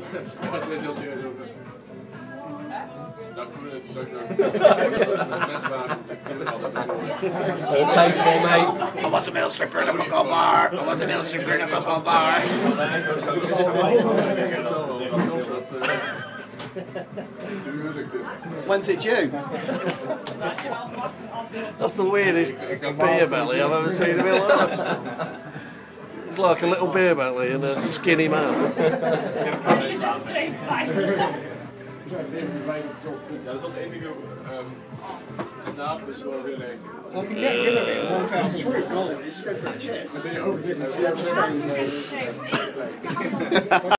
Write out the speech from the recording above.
was weer heel serieus over. Nou, kom je mensen waren. Altijd vol mee. I was a male stripper in a cocoa bar. I was a male stripper in a cocoa bar. When's it due? That's the weirdest beer belly I've ever seen in my life. It's like a little beer belly and a skinny man. Ja, dat is al één ding slaap is wel heel erg. I can get rid of it in one foul swoop, can't I? Just go for a chest. Dan ben je ook